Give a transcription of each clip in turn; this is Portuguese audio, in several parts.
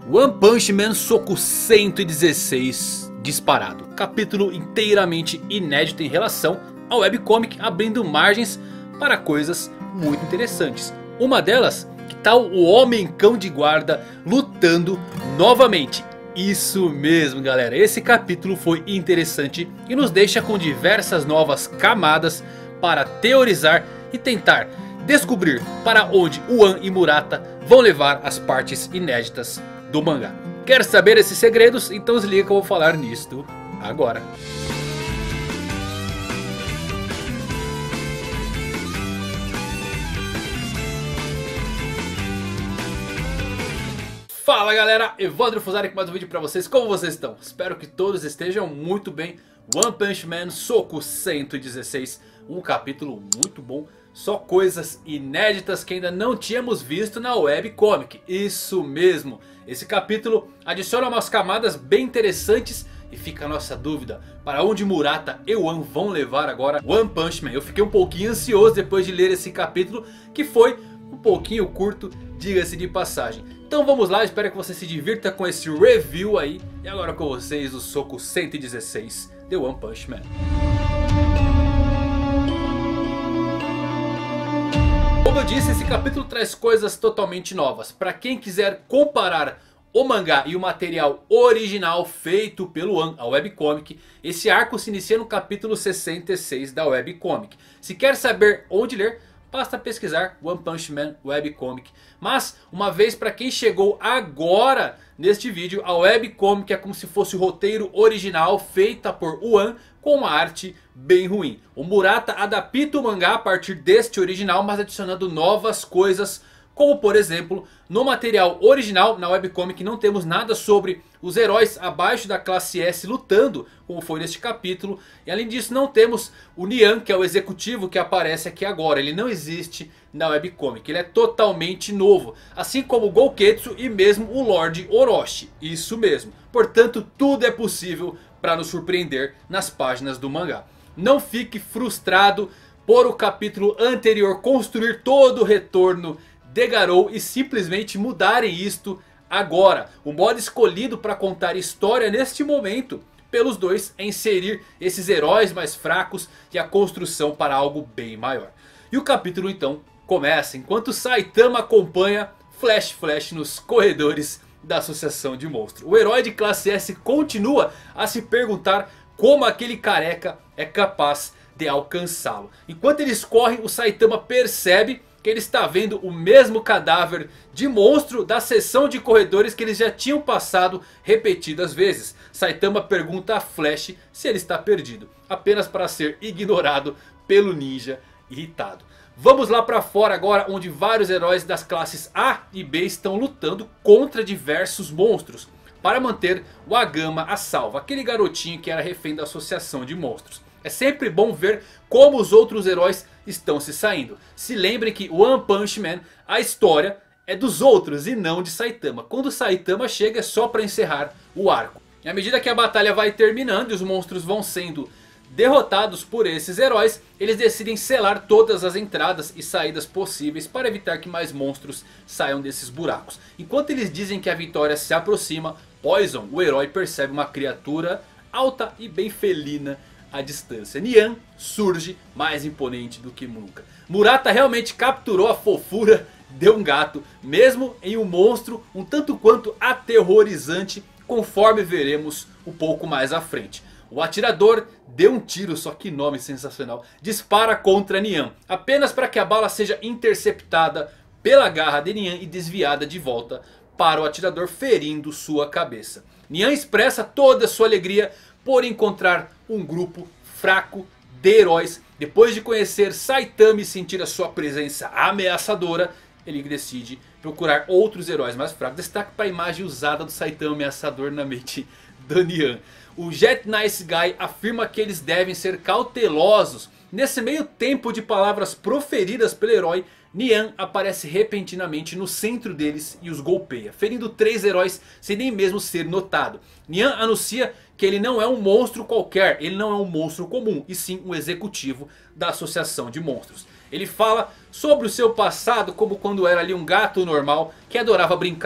One Punch Man Soco 116 disparado. Capítulo inteiramente inédito em relação ao webcomic, abrindo margens para coisas muito interessantes. Uma delas, que tal o Homem Cão de Guarda lutando novamente? Isso mesmo, galera, esse capítulo foi interessante e nos deixa com diversas novas camadas para teorizar e tentar descobrir para onde One e Murata vão levar as partes inéditas do mangá. Quer saber esses segredos? Então se liga que eu vou falar nisto agora. Fala galera, Evandro Fusari com mais um vídeo pra vocês. Como vocês estão? Espero que todos estejam muito bem. One Punch Man Soco 116, um capítulo muito bom. Só coisas inéditas que ainda não tínhamos visto na webcomic. Isso mesmo, esse capítulo adiciona umas camadas bem interessantes. E fica a nossa dúvida, para onde Murata e One vão levar agora One Punch Man? Eu fiquei um pouquinho ansioso depois de ler esse capítulo, que foi um pouquinho curto, diga-se de passagem. Então vamos lá, espero que você se divirta com esse review aí. E agora com vocês o Soco 116 de One Punch Man. Como eu disse, esse capítulo traz coisas totalmente novas. Para quem quiser comparar o mangá e o material original feito pelo One, a webcomic, esse arco se inicia no capítulo 66 da webcomic. Se quer saber onde ler, basta pesquisar One Punch Man webcomic. Mas uma vez para quem chegou agora neste vídeo, a webcomic é como se fosse o roteiro original feita por One com uma arte bem ruim. O Murata adapta o mangá a partir deste original, mas adicionando novas coisas. Como por exemplo, no material original, na webcomic, não temos nada sobre os heróis abaixo da classe S lutando, como foi neste capítulo. E além disso não temos o Nian, que é o executivo que aparece aqui agora. Ele não existe na webcomic, ele é totalmente novo. Assim como o Gouketsu e mesmo o Lord Orochi, isso mesmo. Portanto, tudo é possível para nos surpreender nas páginas do mangá. Não fique frustrado por o capítulo anterior construir todo o retorno de Garou e simplesmente mudarem isto agora. O modo escolhido para contar história neste momento pelos dois é inserir esses heróis mais fracos e a construção para algo bem maior. E o capítulo então começa enquanto Saitama acompanha Flash nos corredores da Associação de Monstros. O herói de classe S continua a se perguntar como aquele careca é capaz de alcançá-lo. Enquanto eles correm, o Saitama percebe que ele está vendo o mesmo cadáver de monstro da seção de corredores que eles já tinham passado repetidas vezes. Saitama pergunta a Flash se ele está perdido, apenas para ser ignorado pelo ninja irritado. Vamos lá para fora agora, onde vários heróis das classes A e B estão lutando contra diversos monstros para manter o Agama a salvo, aquele garotinho que era refém da Associação de Monstros. É sempre bom ver como os outros heróis estão se saindo. Se lembrem que One Punch Man, a história é dos outros e não de Saitama. Quando Saitama chega é só para encerrar o arco. E à medida que a batalha vai terminando e os monstros vão sendo derrotados por esses heróis, eles decidem selar todas as entradas e saídas possíveis para evitar que mais monstros saiam desses buracos. Enquanto eles dizem que a vitória se aproxima, Poison, o herói, percebe uma criatura alta e bem felina à distância. Nian surge mais imponente do que nunca. Murata realmente capturou a fofura de um gato, mesmo em um monstro um tanto quanto aterrorizante, conforme veremos um pouco mais à frente. O atirador deu um tiro, só que nome sensacional, dispara contra Nian, apenas para que a bala seja interceptada pela garra de Nian e desviada de volta para o atirador, ferindo sua cabeça. Nian expressa toda a sua alegria por encontrar um grupo fraco de heróis. Depois de conhecer Saitama e sentir a sua presença ameaçadora, ele decide procurar outros heróis mais fracos. Destaque para a imagem usada do Saitama ameaçador na mente do Nian. O Jet Nice Guy afirma que eles devem ser cautelosos. Nesse meio tempo de palavras proferidas pelo herói, Nian aparece repentinamente no centro deles e os golpeia, ferindo 3 heróis sem nem mesmo ser notado. Nian anuncia que ele não é um monstro qualquer, ele não é um monstro comum, e sim um executivo da Associação de Monstros. Ele fala sobre o seu passado como quando era ali um gato normal que adorava brincar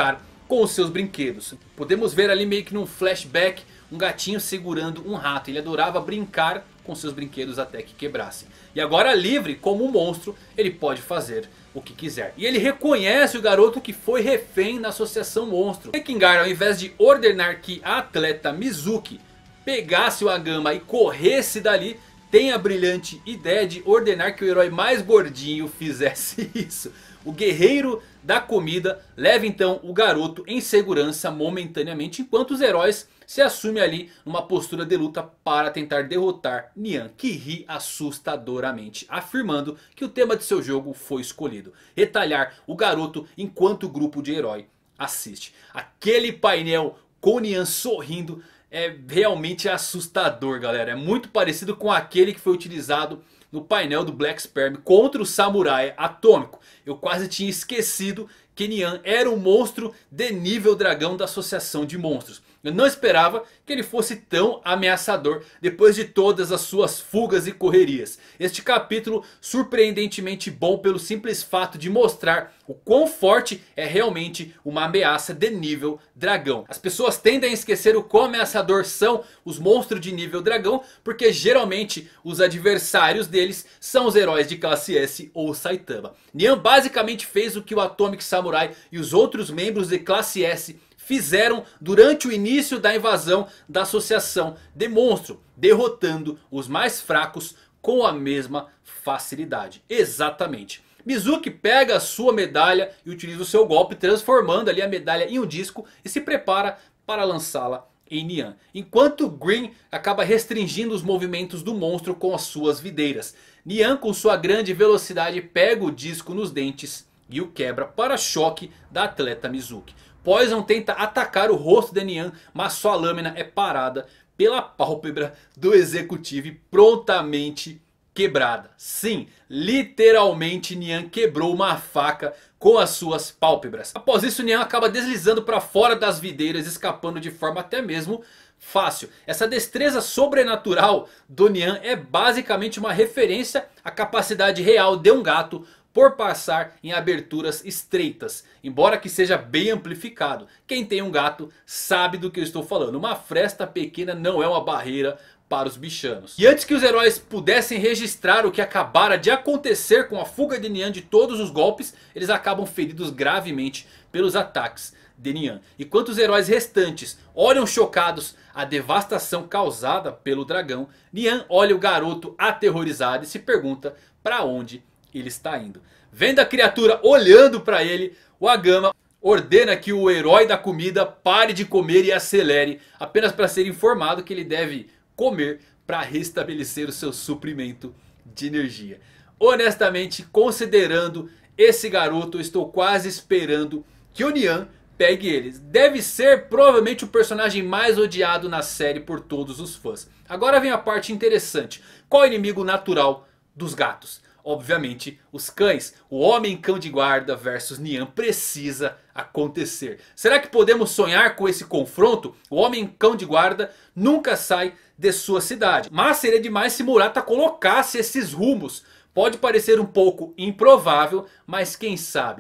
com os seus brinquedos. Podemos ver ali meio que num flashback um gatinho segurando um rato. Ele adorava brincar com seus brinquedos até que quebrassem. E agora livre como um monstro, ele pode fazer o que quiser. E ele reconhece o garoto que foi refém na associação monstro. Gengar, ao invés de ordenar que a atleta Mizuki pegasse o Agama e corresse dali, tem a brilhante ideia de ordenar que o herói mais gordinho fizesse isso. O guerreiro da comida leva então o garoto em segurança momentaneamente, enquanto os heróis se assumem ali numa postura de luta para tentar derrotar Nian, que ri assustadoramente, afirmando que o tema de seu jogo foi escolhido: retalhar o garoto enquanto o grupo de herói assiste. Aquele painel com Nian sorrindo é realmente assustador, galera. É muito parecido com aquele que foi utilizado no painel do Black Sperm contra o Samurai Atômico. Eu quase tinha esquecido que Nian era um monstro de nível dragão da Associação de Monstros. Eu não esperava que ele fosse tão ameaçador depois de todas as suas fugas e correrias. Este capítulo surpreendentemente bom pelo simples fato de mostrar o quão forte é realmente uma ameaça de nível dragão. As pessoas tendem a esquecer o quão ameaçador são os monstros de nível dragão, porque geralmente os adversários deles são os heróis de classe S ou Saitama. Nian basicamente fez o que o Atomic Samurai e os outros membros de classe S fizeram durante o início da invasão da associação de monstro, derrotando os mais fracos com a mesma facilidade. Exatamente. Mizuki pega a sua medalha e utiliza o seu golpe, transformando ali a medalha em um disco e se prepara para lançá-la em Nian. Enquanto Green acaba restringindo os movimentos do monstro com as suas videiras. Nian, com sua grande velocidade, pega o disco nos dentes e o quebra para choque da atleta Mizuki. Poison tenta atacar o rosto de Nian, mas sua lâmina é parada pela pálpebra do executivo e prontamente quebrada. Sim, literalmente Nian quebrou uma faca com as suas pálpebras. Após isso, Nian acaba deslizando para fora das videiras, escapando de forma até mesmo fácil. Essa destreza sobrenatural do Nian é basicamente uma referência à capacidade real de um gato por passar em aberturas estreitas, embora que seja bem amplificado. Quem tem um gato sabe do que eu estou falando. Uma fresta pequena não é uma barreira para os bichanos. E antes que os heróis pudessem registrar o que acabara de acontecer com a fuga de Nian de todos os golpes, eles acabam feridos gravemente pelos ataques de Nian. Enquanto os heróis restantes olham chocados a devastação causada pelo dragão, Nian olha o garoto aterrorizado e se pergunta para onde ele está indo. Vendo a criatura olhando para ele, o Agama ordena que o herói da comida pare de comer e acelere, apenas para ser informado que ele deve comer para restabelecer o seu suprimento de energia. Honestamente, considerando esse garoto, eu estou quase esperando que o Nian pegue eles. Deve ser provavelmente o personagem mais odiado na série por todos os fãs. Agora vem a parte interessante. Qual é o inimigo natural dos gatos? Obviamente os cães. O homem cão de guarda versus Nian precisa acontecer. Será que podemos sonhar com esse confronto? O homem cão de guarda nunca sai de sua cidade. Mas seria demais se Murata colocasse esses rumos. Pode parecer um pouco improvável, mas quem sabe.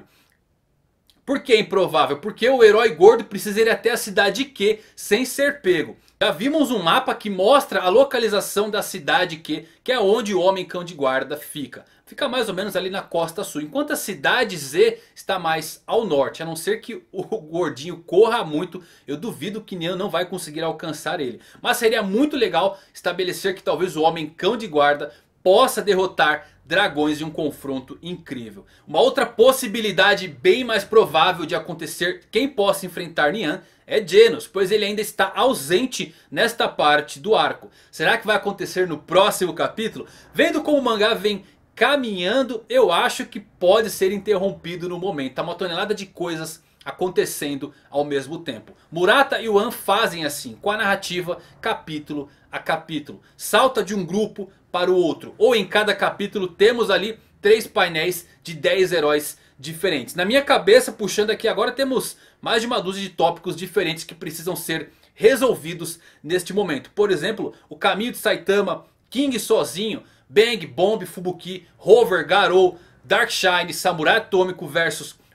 Por que improvável? Porque o herói gordo precisa ir até a cidade Q sem ser pego. Já vimos um mapa que mostra a localização da cidade Q, que é onde o homem cão de guarda fica. Fica mais ou menos ali na costa sul. Enquanto a cidade Z está mais ao norte. A não ser que o gordinho corra muito. Eu duvido que Nian não vai conseguir alcançar ele. Mas seria muito legal estabelecer que talvez o homem cão de guarda possa derrotar dragões de um confronto incrível. Uma outra possibilidade bem mais provável de acontecer, quem possa enfrentar Nian, é Genos, pois ele ainda está ausente nesta parte do arco. Será que vai acontecer no próximo capítulo? Vendo como o mangá vem caminhando, eu acho que pode ser interrompido no momento. Há uma tonelada de coisas acontecendo ao mesmo tempo. Murata e Wan fazem assim, com a narrativa capítulo a capítulo. Salta de um grupo para o outro. Ou em cada capítulo temos ali 3 painéis de 10 heróis diferentes. Na minha cabeça, puxando aqui agora, temos mais de uma dúzia de tópicos diferentes que precisam ser resolvidos neste momento. Por exemplo, o caminho de Saitama, King sozinho, Bang, Bomb, Fubuki, Rover, Garou, Darkshine, Samurai Atômico versus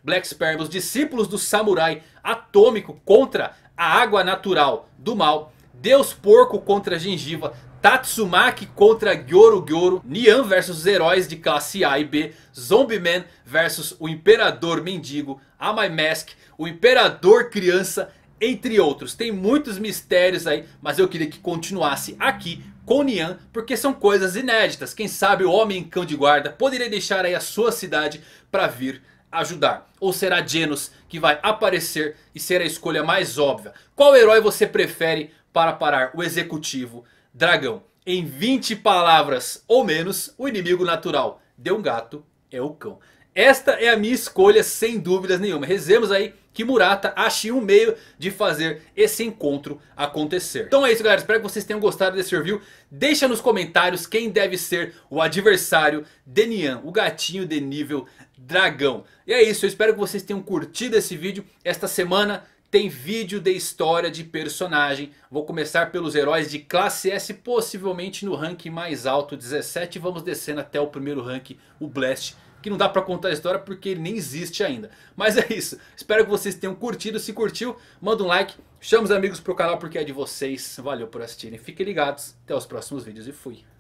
Black Sperm, os discípulos do samurai atômico contra a água natural do mal. Deus Porco contra Gengiva. Tatsumaki contra Gyoru Gyoru. Nian versus os heróis de classe A e B. Zombie Man versus o Imperador Mendigo. Amai Mask, o Imperador Criança, entre outros. Tem muitos mistérios aí, mas eu queria que continuasse aqui com Nian, porque são coisas inéditas. Quem sabe o Homem Cão de Guarda poderia deixar aí a sua cidade para vir ajudar. Ou será Genos que vai aparecer e ser a escolha mais óbvia? Qual herói você prefere para parar o Executivo Dragão? Em 20 palavras ou menos, o inimigo natural de um gato é o cão. Esta é a minha escolha sem dúvidas nenhuma. Rezemos aí que Murata ache um meio de fazer esse encontro acontecer. Então é isso, galera, espero que vocês tenham gostado desse review. Deixa nos comentários quem deve ser o adversário de Nian, o gatinho de nível dragão. E é isso, eu espero que vocês tenham curtido esse vídeo. Esta semana tem vídeo de história de personagem. Vou começar pelos heróis de classe S, possivelmente no rank mais alto, 17. E vamos descendo até o primeiro rank, o Blast, que não dá pra contar a história porque ele nem existe ainda. Mas é isso, espero que vocês tenham curtido. Se curtiu, manda um like, chama os amigos pro canal porque é de vocês. Valeu por assistirem, fiquem ligados, até os próximos vídeos e fui.